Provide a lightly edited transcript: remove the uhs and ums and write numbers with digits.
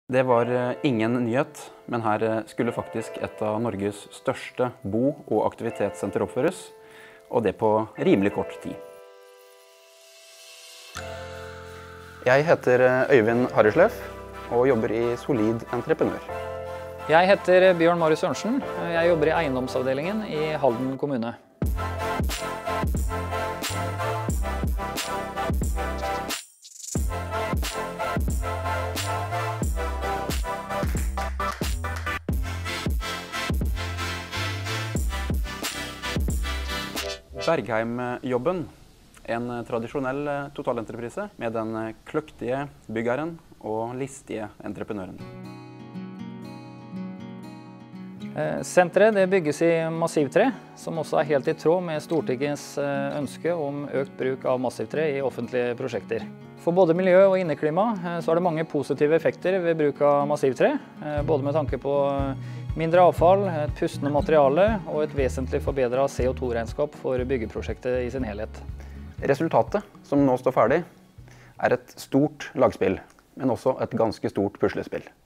Det var ingen nyhet, men her skulle faktisk et av Norges største bo- og aktivitetssenter oppføres, og det på rimelig kort tid. Jeg heter Øyvind Harrislef og jobber i Solid Entreprenør. Jeg heter Bjørn Marius Sørensen. Jeg jobber i eiendomsavdelingen i Halden kommune. Bergheim-jobben, en tradisjonell totalentreprise med den kløktige byggherren og listige entreprenøren. Senteret det bygges i massivtre, som også er helt i tråd med Stortingets ønske om økt bruk av massivtre i offentlige prosjekter. For både miljø og inneklima så er det mange positive effekter ved bruk av massivtre, både med tanke på mindre avfall, et pustende materiale og et vesentlig forbedret CO2-regnskap for byggeprosjektet i sin helhet. Resultatet, som nå står ferdig, er et stort lagspill, men også et ganske stort puslespill.